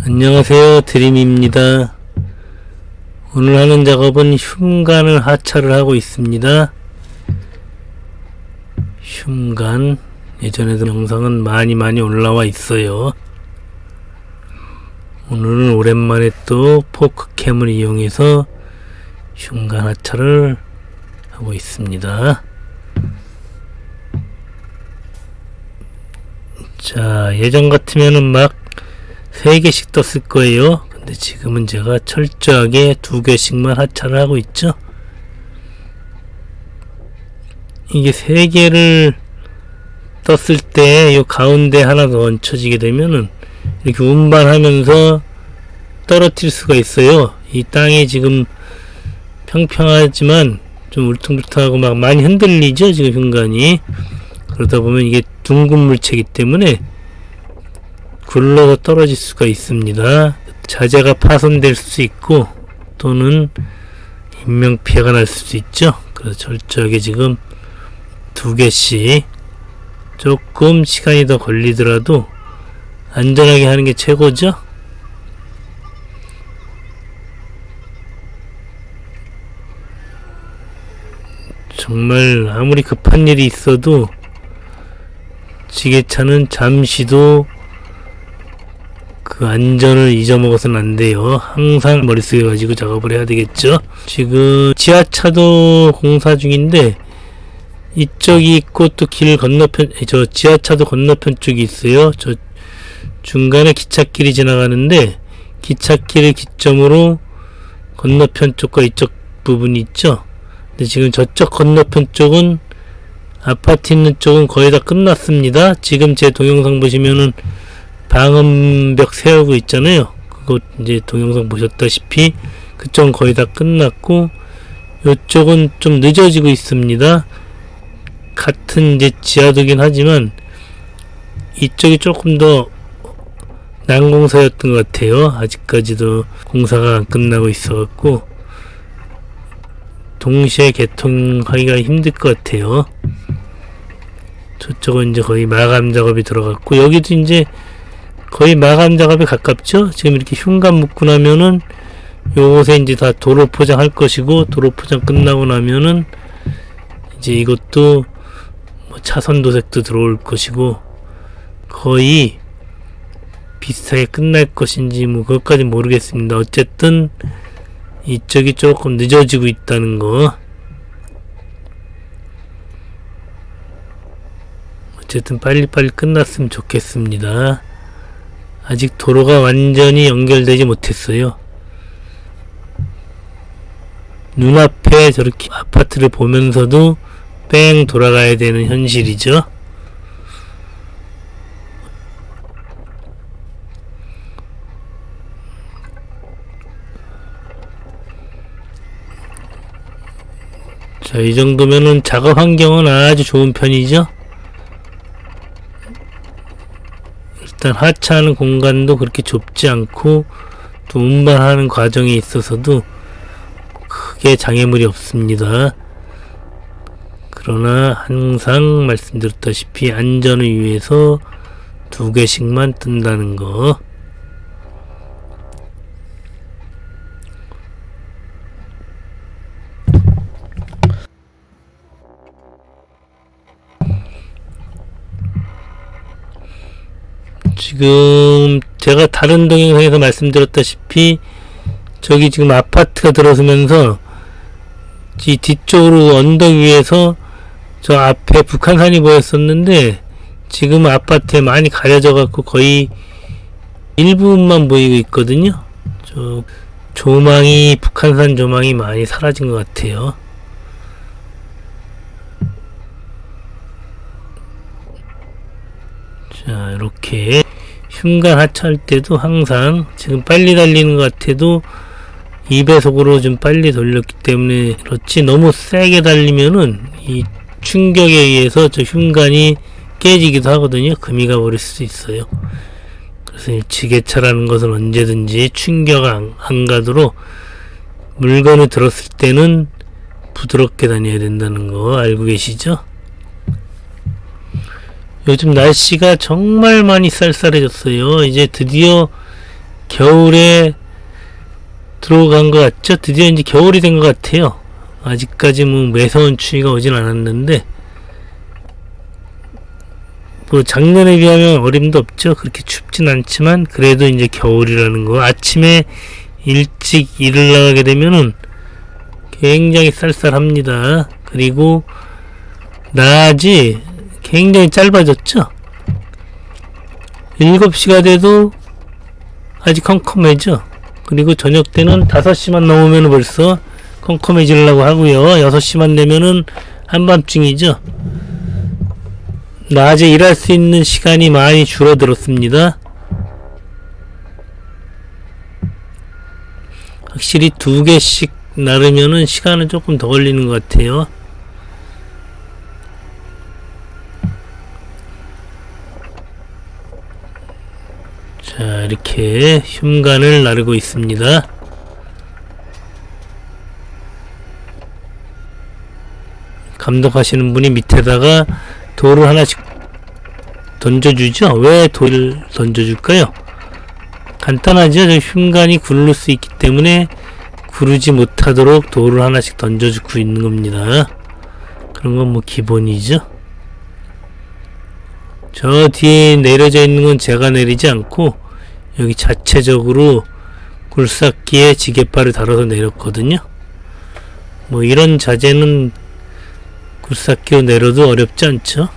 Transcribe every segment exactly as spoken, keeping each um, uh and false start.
안녕하세요, 드림입니다. 오늘 하는 작업은 흉간을 하차를 하고 있습니다. 흉간, 예전에도 영상은 많이 많이 올라와 있어요. 오늘은 오랜만에 또 포크캠을 이용해서 흉간 하차를 하고 있습니다. 자, 예전 같으면은 막 세 개씩 떴을 거예요. 근데 지금은 제가 철저하게 두 개씩만 하차를 하고 있죠. 이게 세 개를 떴을 때 이 가운데 하나 더 얹혀지게 되면은 이렇게 운반하면서 떨어뜨릴 수가 있어요. 이 땅이 지금 평평하지만 좀 울퉁불퉁하고 막 많이 흔들리죠, 지금 흉간이. 그러다 보면 이게 둥근 물체이기 때문에 굴러서 떨어질 수가 있습니다. 자재가 파손될 수 있고 또는 인명피해가 날 수도 있죠. 그래서 철저하게 지금 두 개씩, 조금 시간이 더 걸리더라도 안전하게 하는 게 최고죠. 정말 아무리 급한 일이 있어도 지게차는 잠시도 그 안전을 잊어먹어서는 안 돼요. 항상 머릿속에 가지고 작업을 해야 되겠죠. 지금 지하차도 공사 중인데 이쪽이 있고 또 길 건너편, 저 지하차도 건너편 쪽이 있어요. 저 중간에 기찻길이 지나가는데 기찻길을 기점으로 건너편 쪽과 이쪽 부분이 있죠. 근데 지금 저쪽 건너편 쪽은, 아파트 있는 쪽은 거의 다 끝났습니다. 지금 제 동영상 보시면은 방음벽 세우고 있잖아요. 그거 이제 동영상 보셨다시피 그쪽은 거의 다 끝났고, 이쪽은 좀 늦어지고 있습니다. 같은 이제 지하도긴 하지만 이쪽이 조금 더 난공사였던 것 같아요. 아직까지도 공사가 안 끝나고 있어갖고 동시에 개통하기가 힘들 것 같아요. 저쪽은 이제 거의 마감 작업이 들어갔고, 여기도 이제 거의 마감 작업에 가깝죠. 지금 이렇게 흉간 묶고 나면은 요것에 이제 다 도로 포장할 것이고, 도로 포장 끝나고 나면은 이제 이것도 뭐 차선 도색도 들어올 것이고, 거의 비슷하게 끝날 것인지 뭐 그것까지 모르겠습니다. 어쨌든 이쪽이 조금 늦어지고 있다는 거. 어쨌든 빨리빨리 끝났으면 좋겠습니다. 아직 도로가 완전히 연결되지 못했어요. 눈앞에 저렇게 아파트를 보면서도 뺑 돌아가야 되는 현실이죠. 자, 이 정도면은 작업 환경은 아주 좋은 편이죠. 일단 하차하는 공간도 그렇게 좁지 않고 또 운반하는 과정에 있어서도 크게 장애물이 없습니다. 그러나 항상 말씀드렸다시피 안전을 위해서 두 개씩만 뜬다는 거. 지금 제가 다른 동영상에서 말씀드렸다시피 저기 지금 아파트가 들어서면서 이 뒤쪽으로 언덕 위에서 저 앞에 북한산이 보였었는데 지금 아파트에 많이 가려져 갖고 거의 일부분만 보이고 있거든요. 저 조망이, 북한산 조망이 많이 사라진 것 같아요. 자, 이렇게 흉간 하차할 때도 항상 지금 빨리 달리는 것 같아도 이 배속으로 좀 빨리 돌렸기 때문에 그렇지, 너무 세게 달리면은 이 충격에 의해서 저 흉간이 깨지기도 하거든요. 금이 가버릴 수 있어요. 그래서 이 지게차라는 것은 언제든지 충격 안, 안 가도록 물건을 들었을 때는 부드럽게 다녀야 된다는 거 알고 계시죠? 요즘 날씨가 정말 많이 쌀쌀해졌어요. 이제 드디어 겨울에 들어간 것 같죠? 드디어 이제 겨울이 된 것 같아요. 아직까지 뭐 매서운 추위가 오진 않았는데, 뭐 작년에 비하면 어림도 없죠. 그렇게 춥진 않지만 그래도 이제 겨울이라는 거. 아침에 일찍 일을 나가게 되면은 굉장히 쌀쌀합니다. 그리고 낮이 굉장히 짧아졌죠. 일곱 시가 돼도 아직 컴컴해져. 그리고 저녁 때는 다섯 시만 넘으면 벌써 컴컴해지려고 하고요. 여섯 시만 되면은 한밤중이죠. 낮에 일할 수 있는 시간이 많이 줄어들었습니다. 확실히 두 개씩 나르면은 시간은 조금 더 걸리는 것 같아요. 자, 이렇게 흉간을 나르고 있습니다. 감독하시는 분이 밑에다가 돌을 하나씩 던져주죠. 왜 돌을 던져줄까요? 간단하죠. 저 흉간이 구를 수 있기 때문에 구르지 못하도록 돌을 하나씩 던져주고 있는 겁니다. 그런 건 뭐 기본이죠. 저 뒤에 내려져 있는 건 제가 내리지 않고 여기 자체적으로 굴삭기에 지게발을 달아서 내렸거든요. 뭐 이런 자재는 굴삭기로 내려도 어렵지 않죠.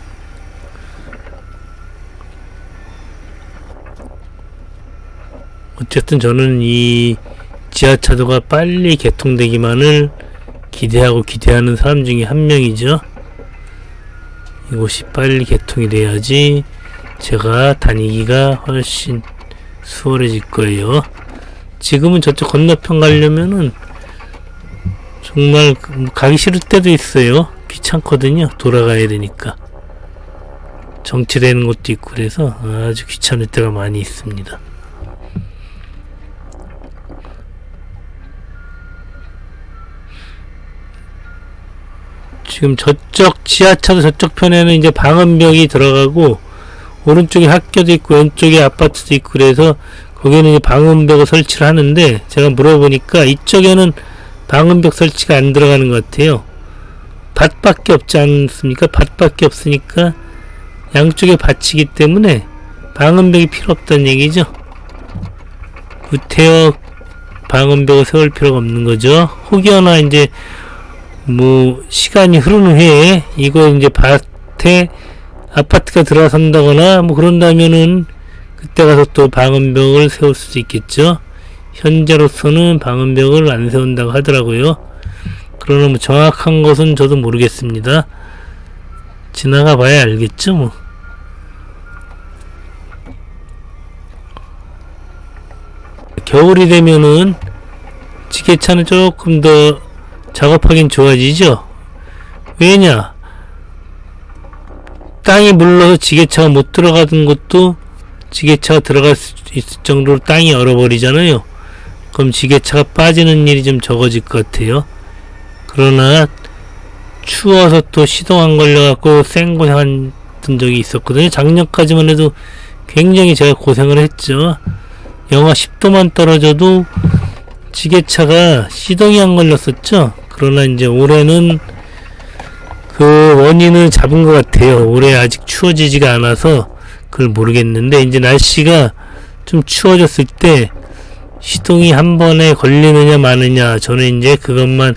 어쨌든 저는 이 지하차도가 빨리 개통되기만을 기대하고 기대하는 사람 중에 한 명이죠. 이곳이 빨리 개통이 돼야지 제가 다니기가 훨씬 수월해질 거예요. 지금은 저쪽 건너편 가려면은 정말 가기 싫을 때도 있어요. 귀찮거든요. 돌아가야 되니까. 정체되는 것도 있고 그래서 아주 귀찮을 때가 많이 있습니다. 지금 저쪽 지하차도 저쪽 편에는 이제 방음벽이 들어가고 오른쪽에 학교도 있고 왼쪽에 아파트도 있고 그래서 거기는 이제 방음벽을 설치를 하는데 제가 물어보니까 이쪽에는 방음벽 설치가 안 들어가는 것 같아요. 밭밖에 없지 않습니까? 밭밖에 없으니까 양쪽에 밭이기 때문에 방음벽이 필요 없다는 얘기죠. 구태여 방음벽을 세울 필요가 없는 거죠. 혹여나 이제 뭐 시간이 흐르는 후에 이거 이제 밭에 아파트가 들어선다거나 뭐 그런다면은 그때 가서 또 방음벽을 세울 수도 있겠죠. 현재로서는 방음벽을 안 세운다고 하더라고요. 그러나 뭐 정확한 것은 저도 모르겠습니다. 지나가 봐야 알겠죠 뭐. 겨울이 되면은 지게차는 조금 더 작업하긴 좋아지죠. 왜냐? 땅이 물러서 지게차가 못 들어가던 곳도 지게차가 들어갈 수 있을 정도로 땅이 얼어버리잖아요. 그럼 지게차가 빠지는 일이 좀 적어질 것 같아요. 그러나 추워서 또 시동 안 걸려갖고 생고생한 적이 있었거든요. 작년까지만 해도 굉장히 제가 고생을 했죠. 영하 십 도만 떨어져도 지게차가 시동이 안 걸렸었죠. 그러나 이제 올해는 그 원인을 잡은 것 같아요. 올해 아직 추워지지가 않아서 그걸 모르겠는데 이제 날씨가 좀 추워졌을 때 시동이 한 번에 걸리느냐 마느냐 저는 이제 그것만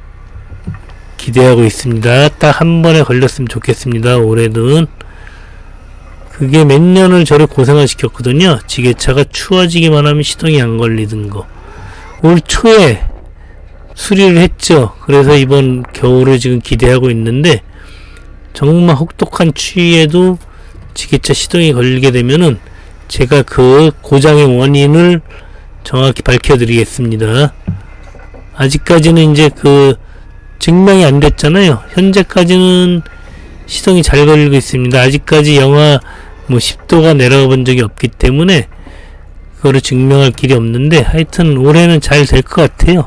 기대하고 있습니다. 딱 한 번에 걸렸으면 좋겠습니다. 올해는 그게 몇 년을 저를 고생을 시켰거든요. 지게차가 추워지기만 하면 시동이 안 걸리던 거. 올 초에 수리를 했죠. 그래서 이번 겨울을 지금 기대하고 있는데 정말 혹독한 추위에도 지게차 시동이 걸리게 되면은 제가 그 고장의 원인을 정확히 밝혀드리겠습니다. 아직까지는 이제 그 증명이 안 됐잖아요. 현재까지는 시동이 잘 걸리고 있습니다. 아직까지 영하 뭐 십 도가 내려가 본 적이 없기 때문에 그거를 증명할 길이 없는데 하여튼 올해는 잘 될 것 같아요.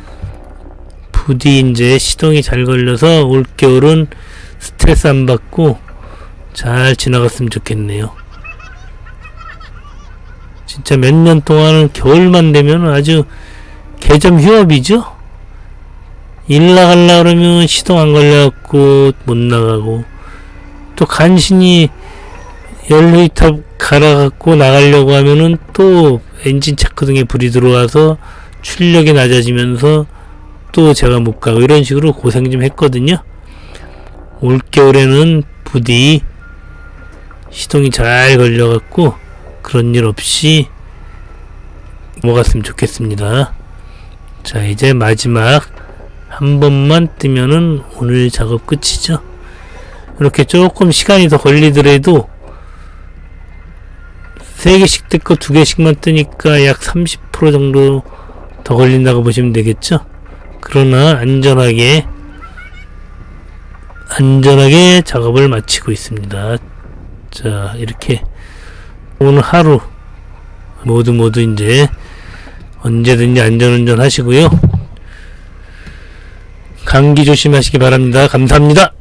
부디 이제 시동이 잘 걸려서 올겨울은 스트레스 안 받고 잘 지나갔으면 좋겠네요. 진짜 몇 년 동안은 겨울만 되면 아주 개점 휴업이죠. 일 나갈라 그러면 시동 안 걸려갖고 못 나가고, 또 간신히 연료 히터 갈아갖고 나가려고 하면은 또 엔진 체크 등에 불이 들어와서 출력이 낮아지면서 또 제가 못 가고, 이런 식으로 고생 좀 했거든요. 올겨울에는 부디 시동이 잘 걸려갖고 그런 일 없이 넘어갔으면 좋겠습니다. 자, 이제 마지막 한 번만 뜨면은 오늘 작업 끝이죠. 이렇게 조금 시간이 더 걸리더라도 세 개씩 뜯고 두 개씩만 뜨니까 약 삼십 퍼센트 정도 더 걸린다고 보시면 되겠죠. 그러나 안전하게 안전하게 작업을 마치고 있습니다. 자, 이렇게 오늘 하루 모두 모두 이제 언제든지 안전운전 하시고요. 감기 조심하시기 바랍니다. 감사합니다.